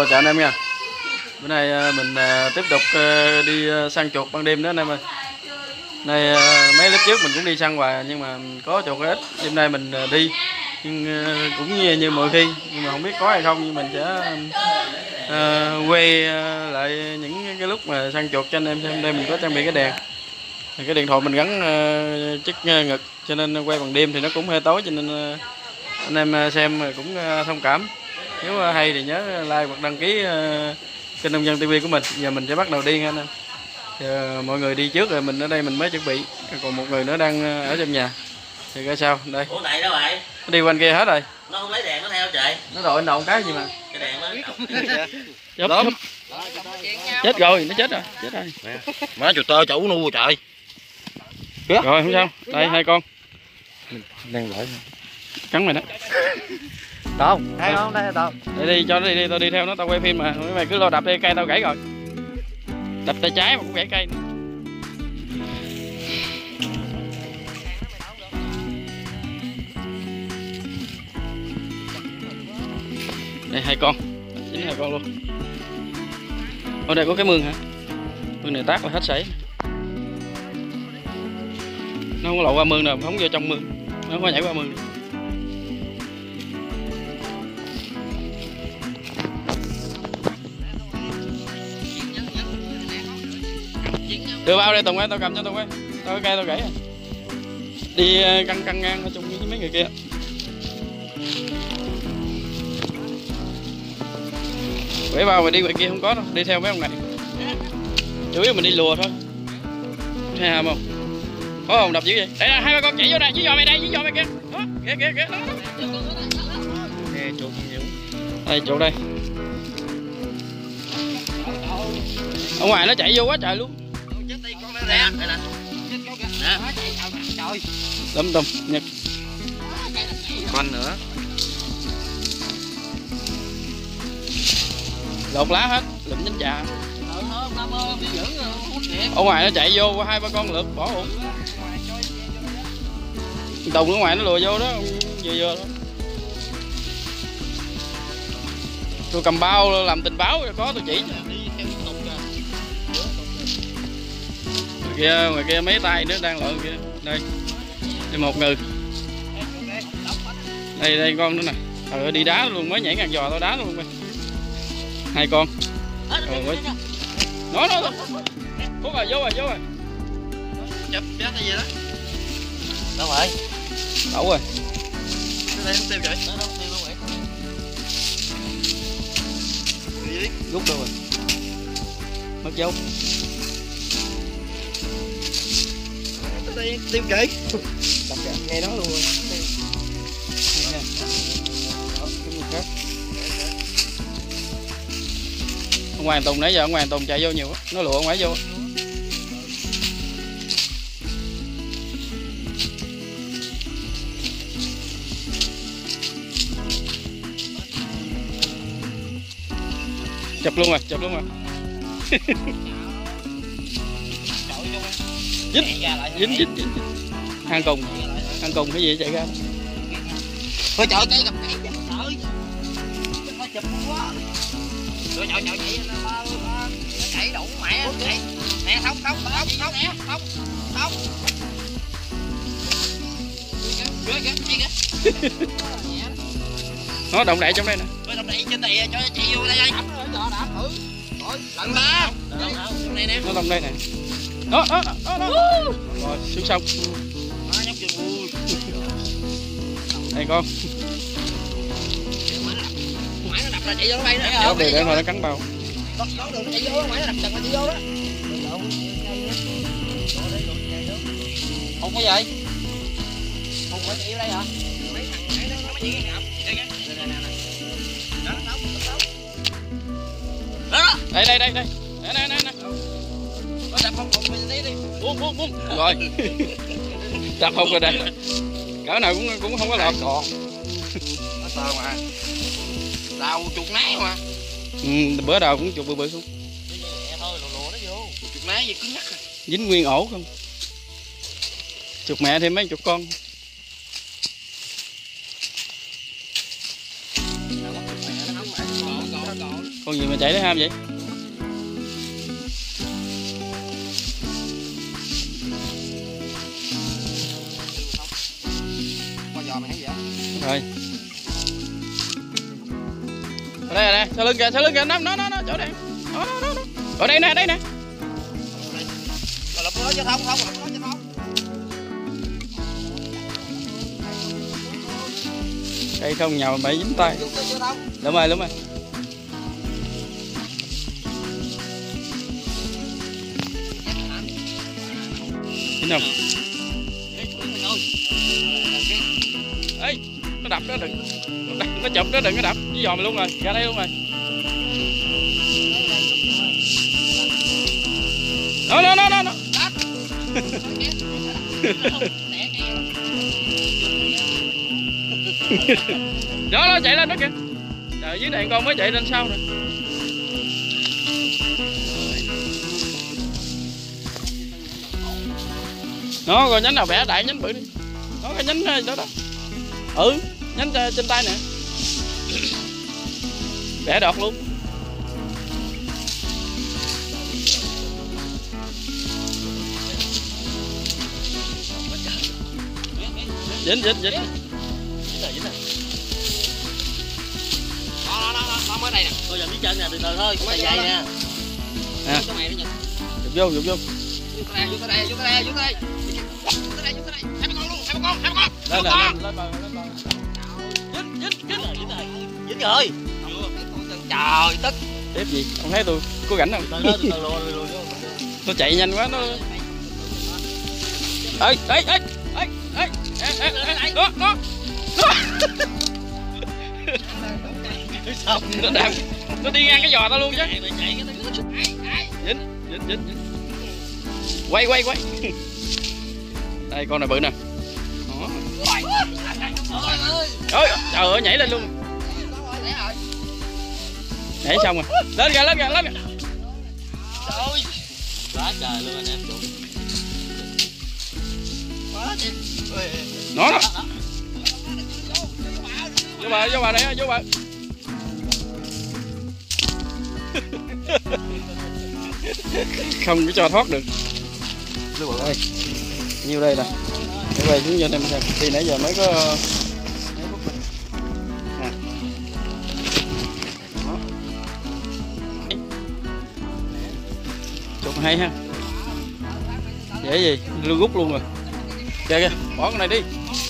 Hello chào anh em nha. Bữa nay mình tiếp tục đi săn chuột ban đêm đó anh em ơi. Nay mấy lớp trước mình cũng đi săn hoài nhưng mà có chuột ít. Đêm nay mình đi nhưng cũng như mọi khi, nhưng mà không biết có hay không, nhưng mình sẽ quay lại những cái lúc mà săn chuột cho anh em xem. Đây mình có trang bị cái đèn. Cái điện thoại mình gắn chiếc ngực cho nên quay bằng đêm thì nó cũng hơi tối, cho nên anh em xem cũng thông cảm. Nếu hay thì nhớ like hoặc đăng ký kênh Nông Dân TV của mình. Giờ mình sẽ bắt đầu đi nha anh em. Giờ mọi người đi trước rồi, mình ở đây mình mới chuẩn bị, còn một người nữa đang ở trong nhà thì coi sao đây. Ủa này đâu vậy? Nó đi quanh kia hết rồi. Nó không lấy đèn nó theo trời. Nó đội anh đầu cái gì mà Cái đèn nó chết, chết rồi, nó chết rồi, chết rồi. Má chuột tơ chủ nu trời. Rồi không sao, đây hai con Đang lợi cắn mày đó. Không, thấy không? Đây tao. Đi cho nó đi, tao đi theo nó, tao quay phim mà. Mày cứ lo đập đi, cây tao gãy rồi. Đập tay trái mà cũng gãy cây nữa. Đây hai con, chính hai con luôn. Ở đây có cái mương hả? Mương này tát là hết sảy. Nó không có lộ qua mương nào, phóng vô trong mương. Nó không có nhảy qua mương. Đưa bao đây Tùng ơi, tao cầm cho Tùng ơi. Tao cái cây tao gãy rồi. Đi căng ngang ở chung với mấy người kia. Quẩy bao mà đi ngoài kia không có đâu, đi theo mấy ông này. Chủ yếu mình đi lùa thôi. Thấy ham không? Có không đập dữ vậy? Đây là hai ba con chạy vô nè, dưới giò mày đây, dưới giò mày kia. Đó, kìa. Nè chuột nhiều. Đây chuột đây. Ở ngoài nó chạy vô quá trời luôn. Lấm tùm nhật. Quanh nữa. Lột lá hết, lụm nhánh trà. Ở ngoài nó chạy vô qua hai ba con lượt bỏ hụt. Tùng ở ngoài nó lùa vô đó, vừa thôi. Tôi cầm bao làm tình báo có tôi chỉ cho. Ngoài kia mấy tay nữa đang lợn kia. Đây một người. Đây con nữa nè. Đi đá luôn, mới nhảy ngang giò tao đá luôn. Hai con. Nó Phúc rồi, vô rồi. Chụp chết cái gì đó. Đâu rồi? Đậu rồi. Cái này không tiêu vậy? Nó không tiêu luôn vậy. Rút đâu rồi. Mất dấu. Đây tiêu kỹ. Đập ngay đó luôn rồi. Ở ngoài Tùng nãy giờ, ở ngoài Tùng chạy vô nhiều quá, nó lụa ngoài vô. Chụp luôn rồi. Dính. Hang cùng cái gì chạy ra. Thôi trời, cây gặp cây trời. Nó chụp quá. Rồi chạy nó chạy đủ mẹ chạy. Nè không. Nó động đậy trong đây nè. Động đậy trên này cho chạy vô đây. Đạp thử. Rồi, lần ba. Trong này nè. Nó động đây nè. Đó. Rồi, xuống sông. Nhóc chưa. Đây con. Ngoại nó đập là chạy vô nó bay nữa. Kéo đi để mà nó cắn bao. Có đường chạy vô, ngoại nó đập chừng là chạy vô đó. Không có gì? Không phải chạy vô đây hả? Mấy thằng nãy nó mới chỉ cái ngập. Đây kìa. Nè. Đó, nó đó. Đây. Nè. Nó đập không mình đi. Bum. Rồi. Đập không rồi đây. Cỡ nào cũng không có lọt. Còn. Nó tơ mà. Đào chuột nái mà. Bữa đầu cũng chuột bự không. Thôi lùa nó vô. Chuột nái gì cứng nhắc à. Dính nguyên ổ không. Chuột mẹ thêm mấy chuột con. Con gì gì mà chạy tới ham vậy? Con giò mày thấy gì vậy? Rồi. Ở đây, sau lưng kìa, nó, chỗ đây. Nó. Ở đây nè. Lụm nó chứ không. Cây không nhào mày dính tay. Lụm rồi. Dính không? Ê, nó đập nó đừng. Nó chụp nó đừng có đập. Với giò mày luôn rồi, ra đây luôn rồi. Nó. Đó chạy lên đó kìa. Trời, dưới này con mới chạy lên sau nè. Nó coi nhánh nào bẻ đại nhánh bự đi. Nó cái nhánh đó. Ừ, nhánh trên tay nè. Bẻ đọt luôn. Dính. Đó mới đây nè. Tôi giờ biết chân nè, từ từ thôi, cũng là dây nè. Nè. Cái mày nó nhìn. Vô. Vô cái đây. Hai con luôn, hai con. Lên bờ. Dính rồi. Trời tức. Tiếp gì? Ông thấy tôi có rảnh không? Từ lùi vô. Nó chạy nhanh quá nó. Ê. Đó. Nó đạp, nó đi ngang cái giò tao luôn chứ. Dính. Quay. Đây con này bự nè. Trời ơi, nhảy lên luôn. Nhảy xong rồi. Lên kìa. Trời. Quá trời luôn anh em. Nó. Vô bờ đây, vô bờ. Không có cho thoát được. Đây. Nhiêu đây nè. Để quay xuống cho anh em xem. Thì nãy giờ mới có chụp hay ha. Dễ gì, lưu rút luôn rồi. Kìa, bỏ con này đi.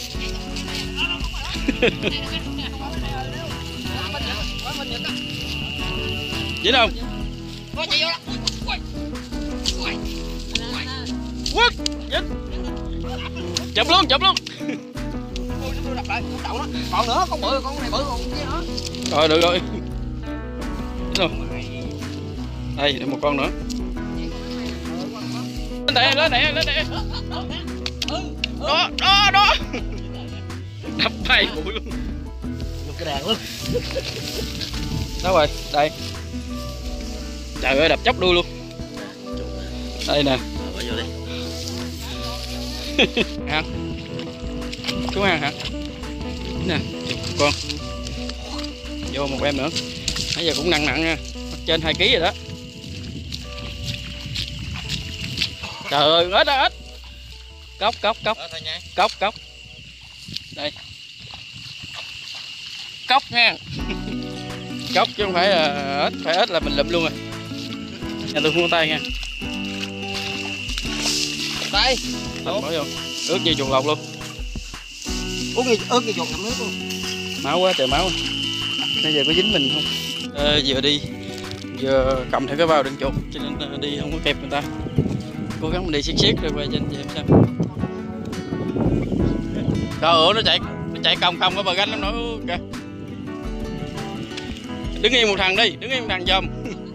Dính không? Quất, dính. Chụp luôn. Còn nữa, con bự, con này bự còn cái nữa. Rồi, được rồi. Dính không? Đây, để một con nữa. Lên đây. Đó. Đập bay bụi luôn. Dùng cái đàn luôn. Đâu rồi, đây. Trời ơi, đập chóc đuôi luôn. Đây nè. Bỏ vô đi. Ăn. Xuống ăn hả? Nè, con. Vô một em nữa. Nãy giờ cũng nặng nha. Trên 2 kg rồi đó. Trời ơi, ếch. Cốc. Đây. Cốc nha. Cốc chứ không phải là ếch, phải ếch là mình lụm luôn rồi. Nhà tôi mua tay nha. Đây. Bỏ vô. Ướt như chuột lột luôn. Ướt như chuột ngậm nước luôn. Máu quá trời máu. Bây giờ có dính mình không? Vừa đi vừa cầm theo cái vào đựng chuột cho nên đi không có kẹp người ta. Cố gắng mình đi siết rồi quay trên em xem. Trời ơi, nó chạy còng cái bờ ganh lắm nữa kìa. Đứng yên một thằng đi, giùm.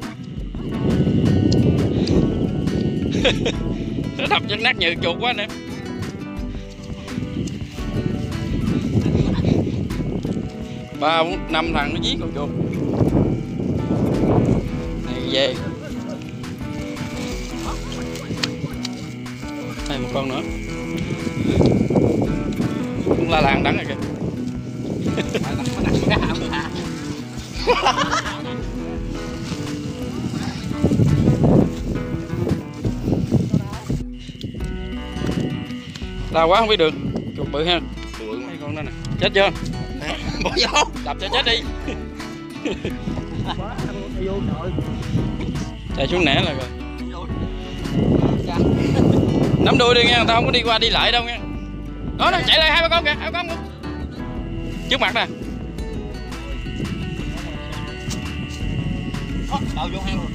Nó đập chân nát nhừ chuột quá nè. Ba bốn năm thằng nó giết con chuột. Này về. Đây một con nữa. Cũng la làng đắng rồi kìa. Xa quá không biết đường. Chuột bự ha. Đây con đó nè. Chết chưa? Bỏ vô. Đập cho chết đi. Chạy xuống nẻ là rồi. Nắm đuôi đi nha, tao không có đi qua đi lại đâu nha. Đó nó chạy lại 2 3 con kìa, 2 con luôn. Trước mặt nè. Đầu vô hang rồi.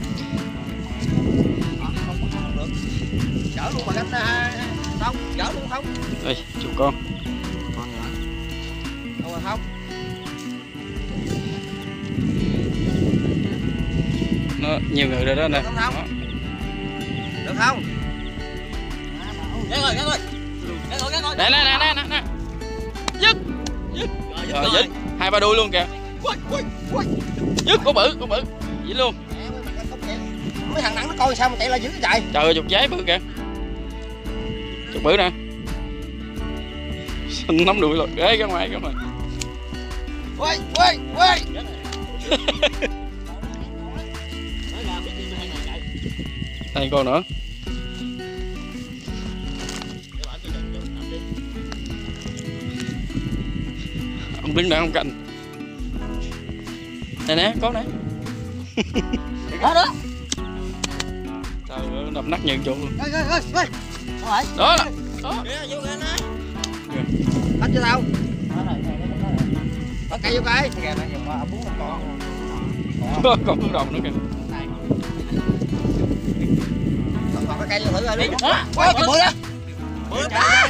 Chở luôn mà gánh không, chở luôn không. Đây, chuột con. Con nữa. Đâu mà không. Nó nhiều người rồi đó nè. Được không? Được không? Gắn rồi. Nè. Dứt. Rồi dứt. 2 3 đuôi luôn kìa. Dứt có bự. Vậy luôn. Mấy thằng nặng nó coi sao mà chạy lại dữ vậy? Trời ơi, chuột giấy bự kìa. Chuột bự nè. Nắm đuôi rồi. Ghê ra ngoài. Quay. Đây con nữa. Ông đứng đang không cạnh. Đây nè, có nè. Đó. Trời ơi, đập nát nhường chuột luôn. Ơi. Đó. Vô lên á. Hết chưa tao? Bắt cây vô cây. Còn con đồng nữa kìa. Còn cái cây vô thử rồi đi. Quay cái bự đó. Bự đó.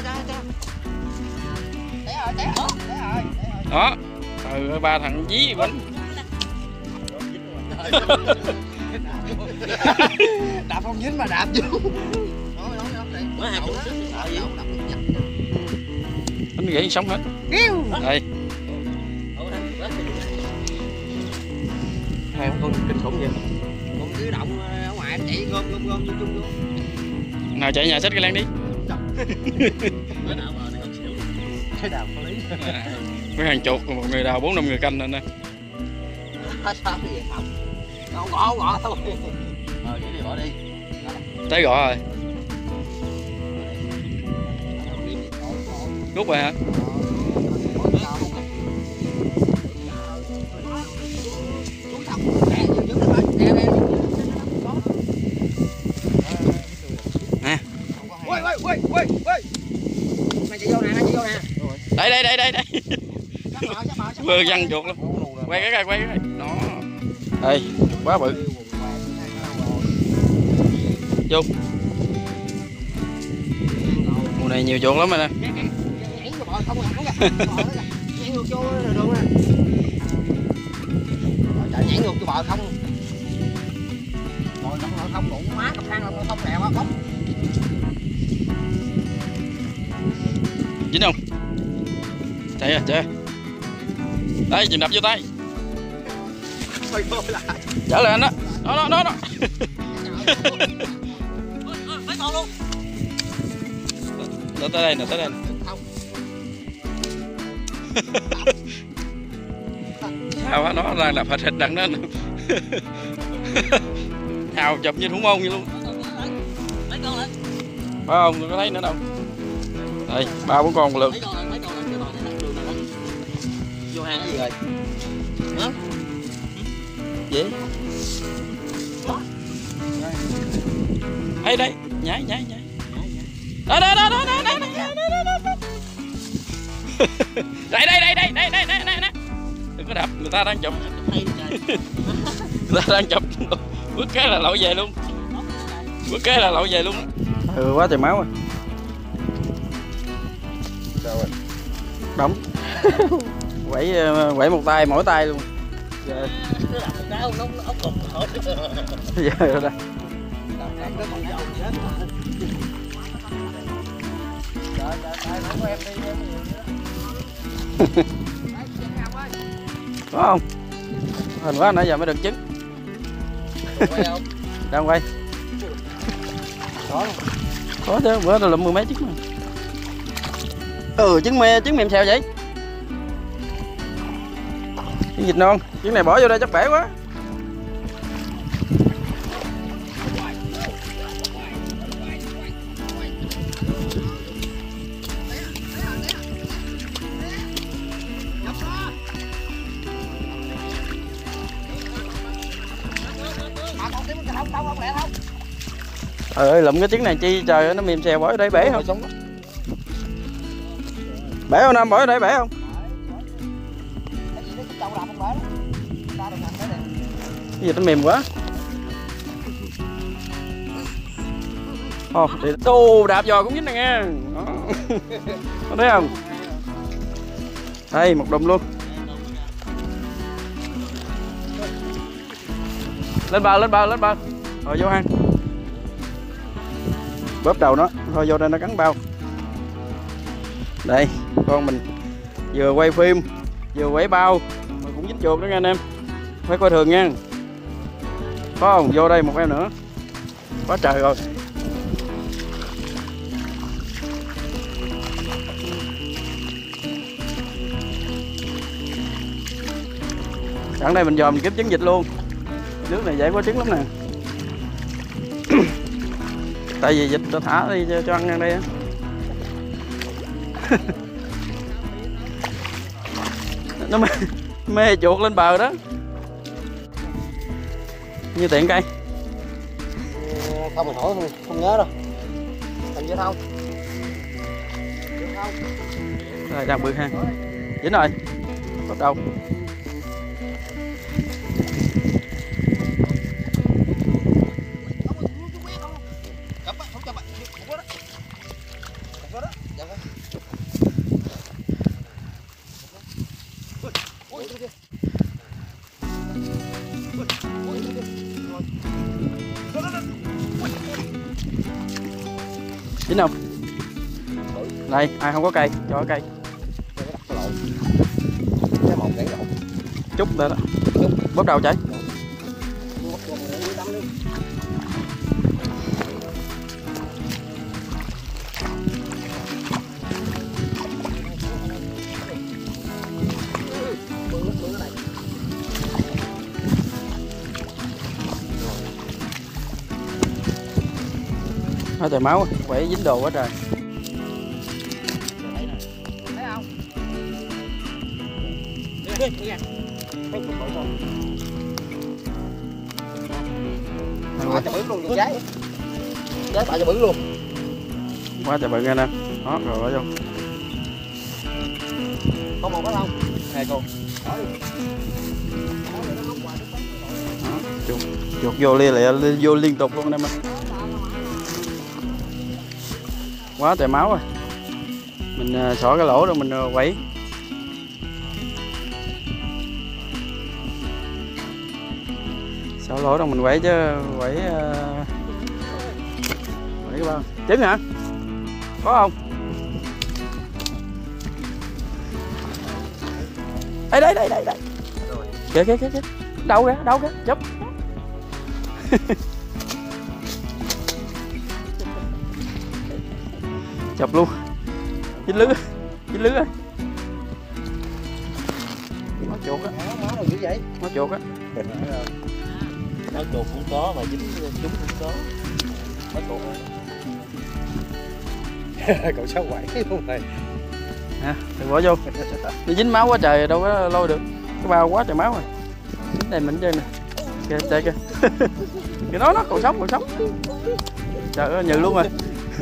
Té rồi. Đó. Trời ơi, 3 thằng dí bánh. Đạp không dính mà đạp vô. Bánh gãy sống hết. Đây. Hai con kinh khủng vậy. Con cứ động ở ngoài nó chạy gom chung. Nào chạy nhà xách cái lan đi. Cái đào có lý. Mấy hàng chuột một người đào 4 5 người canh lên nè. Sao vậy không? Gõ thôi. Vậy đi bỏ đi. Tới gõ rồi. Rút rồi hả? Nè. Quay. Này chạy vô nè. Đây. Vừa văng chuột luôn. Quay cái coi. Đó. Đây, quá bự. Vô. Mùa này nhiều chuột lắm rồi nè. Nhảy ngược cho bờ không. Rồi không đủ má cặp khăn không lẹo á bóc. Dính không? Chạy à. Đây, chìm đập vô tay. Trở lại anh đó. Đó. Mấy con luôn. Tới đây nè. Sao á, nó đang đập thịt đằng đó. Hào chụp như thủ môn vậy luôn. Mấy con lên. Phải không? Có thấy nữa đâu. Đây, 3 4 con một lượt. Mấy con lên. Vô hang cái gì rồi? Hả? Gì? Đây, nhảy. Đó. Đây. Đừng có đập, người ta đang chụp. Người ta đang chụp. Bước cái là lội về luôn. Quá trời máu rồi. Sao rồi? Đóng. Quẩy một tay mỗi tay luôn. Giờ. Giờ rồi đây. Có không? Hình quá nãy giờ mới được trứng. Đang quay. Có chứ, bữa tôi lụm 10 mấy trứng mà. Trứng mềm xèo vậy. Trứng vịt non, trứng này bỏ vô đây chắc bể quá. Trời ơi, lụm cái trứng này chi trời ơi, nó mềm xèo, bỏ ở đây bể không? Bể không Nam, bỏ ở đây bể không? Cái gì nó mềm quá. Thì tô đạp giò cũng dính nè nghe. Có thấy không? Đây một đùm luôn. Lên bờ. Rồi vô hang. Bóp đầu nó, thôi vô đây nó cắn bao. Đây, con mình vừa quay phim, vừa quẩy bao mà cũng dính chuột đó nha anh em. Phải coi thường nha. Có không? Vô đây một em nữa. Quá trời rồi. Sẵn đây mình dòm kiếm trứng vịt luôn. Nước này dễ có trứng lắm nè. Tại vì vịt tôi thả đi cho ăn đây á. Nó mê chuột lên bờ đó. Như tiện cây. Không mình hỏi không nhớ đâu. Làm gì đâu. Rồi đang bự ha. Dính rồi. Bắt đầu. Dính không? Đây, ai không có cây, cho cây. Chút đây đó. Bóp đầu chạy. Thôi trời máu, quẩy dính đồ quá trời. Quá trời bự luôn, giấy bả cho bự luôn. Quá trời bự nghe nè. Đó, rồi bỏ vô. Có một cái không? Nè cô. Chuột vô vô liên tục luôn anh em ơi. Quá trời máu rồi. Mình xỏ cái lỗ rồi mình quẩy. Xỏ lỗ rồi mình quẩy chứ quẩy cái bao. Trứng hả? Có không? Đây. Kìa. Đâu kìa, chụp. Chụp luôn. Dính lưới rồi. Nó chuột á. Nó chuột á. Nó chuột cũng có mà dính chúng cũng có. Nó chuột. Cậu sao quậy luôn rồi. Nè, đừng bỏ vô. Nó dính máu quá trời đâu có lôi được. Cái bao quá trời máu rồi. Dính đây mình chơi nè. Kìa, chạy kìa. Kìa nó còn sống. Trời ơi, nhừ luôn rồi.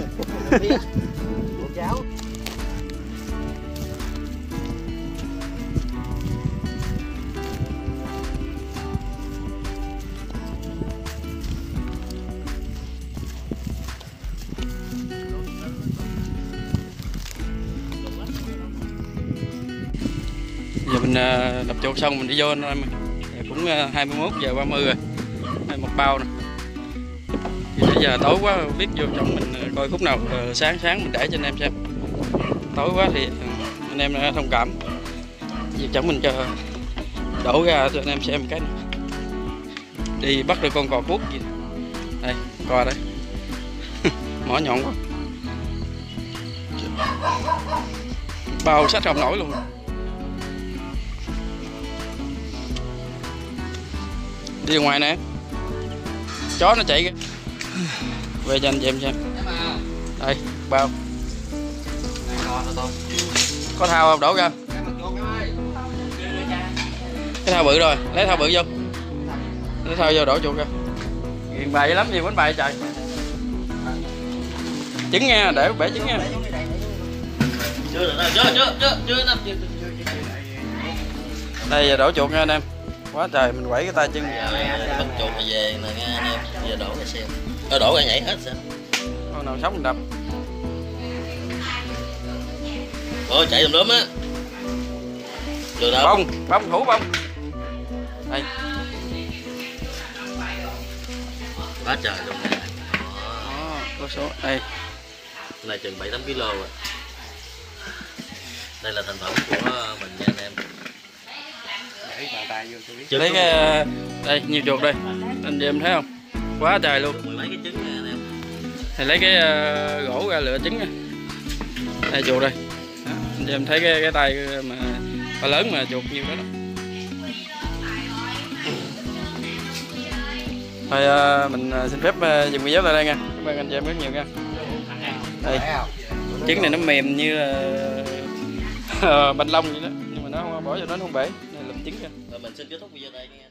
Giờ mình đập chuột xong mình đi vô anh em. Cũng 21:30 rồi. Đây một bao nè. Thì nãy giờ tối quá biết vô trong mình coi khúc nào sáng mình để cho anh em xem. Tối quá thì anh em thông cảm. Việc chẳng mình cho đổ ra cho anh em xem cái này. Đi bắt được con cò cuốc gì. Đây, cò đây. Mỏ nhọn quá. Bao sách không nổi luôn. Đi ngoài nè. Chó nó chạy kìa. Về cho anh xem. Đây, bao. Có thao không? Đổ ra. Cái thao bự rồi, lấy thao bự vô. Lấy thao vô đổ chuột ra. Ghiền bài lắm gì bánh bài trời. Trứng nha, để bể trứng nha. Chưa được đâu, chưa nằm chưa. Đây giờ đổ chuột nha anh em. Quá trời mình quẩy cái tay chân. Bắt chuột mà về nè nha anh em. Giờ đổ ra xem. Đổ ra nhảy hết sao? Con nào sống mình đập. Ôi chạy tùm lum á. Chưa đâu. Bông thủ bông. Đây. Quá trời luôn nè. Có số đây. Này chừng 7-8 kg rồi. Đây là thành phẩm của mình nha anh em. Lấy cái đây nhiều chuột đây. Anh chị em thấy không? Quá trời luôn. Mười mấy cái trứng nha anh em. Thì lấy cái gỗ ra lựa trứng nha. Đây chuột đây. Đó, anh chị em thấy cái tay mà to lớn mà chuột nhiều đó. Thôi mình xin phép dừng video tại đây nha. Cảm ơn anh chị em rất nhiều nha. Đây. Trứng này nó mềm như là banh lông vậy đó, nhưng mà nó không bỏ cho nó không bể. Đây làm trứng nha. Rồi mình xin kết thúc video đây nha.